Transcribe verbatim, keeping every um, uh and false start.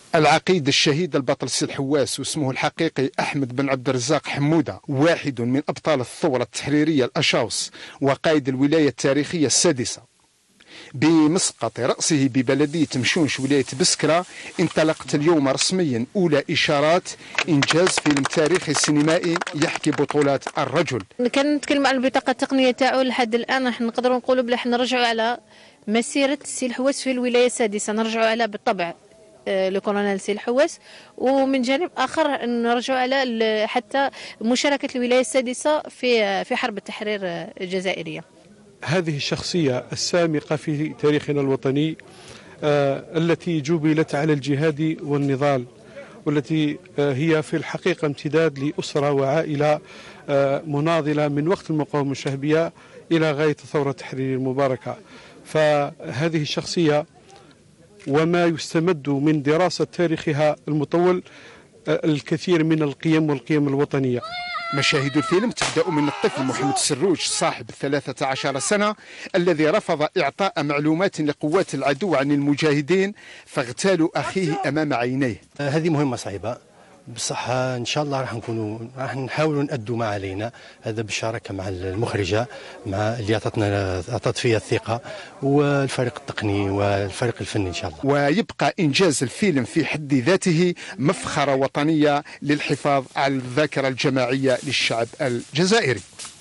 العقيد الشهيد البطل سي الحواس واسمه الحقيقي أحمد بن عبد الرزاق حمودة، واحد من أبطال الثورة التحريرية الأشاوس وقائد الولاية التاريخية السادسة. بمسقط رأسه ببلدية مشونش ولاية بسكرة انطلقت اليوم رسميا أولى إشارات إنجاز فيلم تاريخي سينمائي يحكي بطولات الرجل. كان نتكلم على البطاقة التقنية تاعو لحد الآن راح نقدروا نقولوا بلي حنا نرجعوا على مسيرة سي الحواس في الولاية السادسة، نرجعوا على بالطبع لو كولونيل سي الحواس، ومن جانب آخر نرجعوا على حتى مشاركة الولاية السادسة في في حرب التحرير الجزائرية. هذه الشخصية السامقة في تاريخنا الوطني آه التي جبلت على الجهاد والنضال، والتي آه هي في الحقيقة امتداد لأسرة وعائلة آه مناضلة من وقت المقاومة الشعبية إلى غاية الثورة التحريرية المباركة. فهذه الشخصية وما يستمد من دراسة تاريخها المطول آه الكثير من القيم والقيم الوطنية. مشاهد الفيلم تبدأ من الطفل محمد سروج صاحب ثلاثة عشر سنة الذي رفض إعطاء معلومات لقوات العدو عن المجاهدين فاغتالوا أخيه أمام عينيه. هذه مهمة صعبة بصح ان شاء الله راح نكونوا راح نحاولوا نأدوا ما علينا، هذا بالشراكه مع المخرجه مع اللي اعطتنا اعطت فيها الثقه والفريق التقني والفريق الفني ان شاء الله. ويبقى انجاز الفيلم في حد ذاته مفخره وطنيه للحفاظ على الذاكره الجماعيه للشعب الجزائري.